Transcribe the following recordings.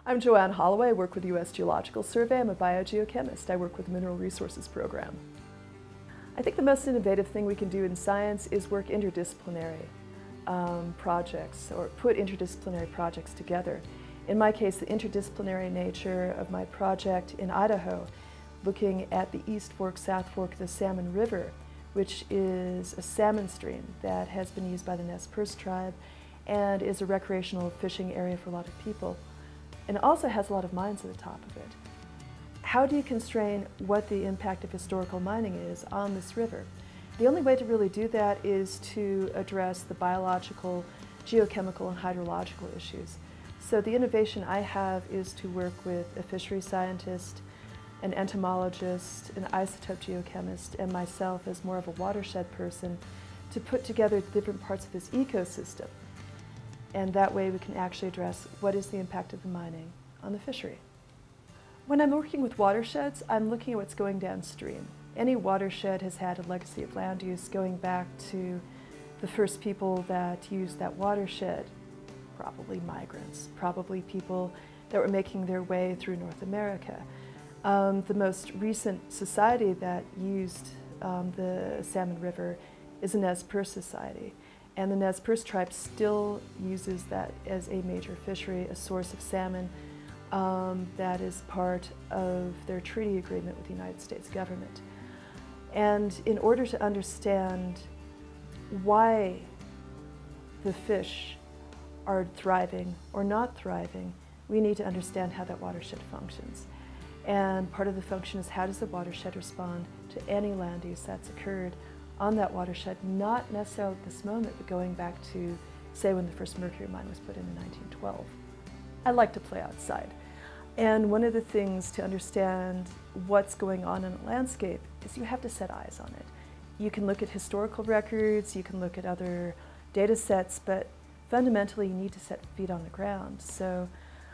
I'm JoAnn Holloway. I work with the US Geological Survey. I'm a biogeochemist. I work with the Mineral Resources Program. I think the most innovative thing we can do in science is work interdisciplinary projects, or put interdisciplinary projects together. In my case, the interdisciplinary nature of my project in Idaho, looking at the East Fork, South Fork of the Salmon River, which is a salmon stream that has been used by the Nez Perce tribe and is a recreational fishing area for a lot of people. And it also has a lot of mines at the top of it. How do you constrain what the impact of historical mining is on this river? The only way to really do that is to address the biological, geochemical, and hydrological issues. So the innovation I have is to work with a fisheries scientist, an entomologist, an isotope geochemist, and myself as more of a watershed person to put together different parts of this ecosystem. And that way we can actually address what is the impact of the mining on the fishery. When I'm working with watersheds, I'm looking at what's going downstream. Any watershed has had a legacy of land use going back to the first people that used that watershed, probably migrants, probably people that were making their way through North America. The most recent society that used the Salmon River is the Nez Perce society. And the Nez Perce tribe still uses that as a major fishery, a source of salmon that is part of their treaty agreement with the United States government. And in order to understand why the fish are thriving or not thriving, we need to understand how that watershed functions. And part of the function is, how does the watershed respond to any land use that's occurred on that watershed, not necessarily at this moment, but going back to, say, when the first mercury mine was put in 1912. I like to play outside. And one of the things to understand what's going on in a landscape is you have to set eyes on it. You can look at historical records, you can look at other data sets, but fundamentally you need to set feet on the ground. So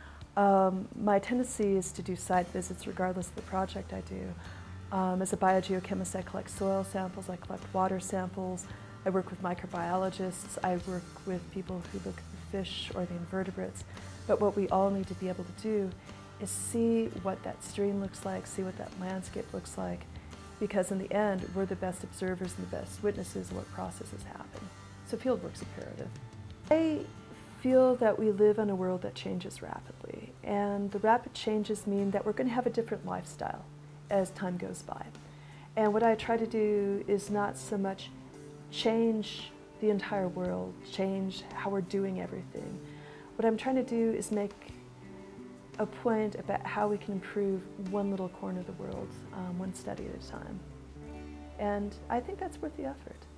my tendency is to do site visits regardless of the project I do. As a biogeochemist, I collect soil samples, I collect water samples, I work with microbiologists, I work with people who look at the fish or the invertebrates. But what we all need to be able to do is see what that stream looks like, see what that landscape looks like, because in the end, we're the best observers and the best witnesses of what processes happen. So fieldwork's imperative. I feel that we live in a world that changes rapidly, and the rapid changes mean that we're going to have a different lifestyle as time goes by. And what I try to do is not so much change the entire world, change how we're doing everything. What I'm trying to do is make a point about how we can improve one little corner of the world, one study at a time. And I think that's worth the effort.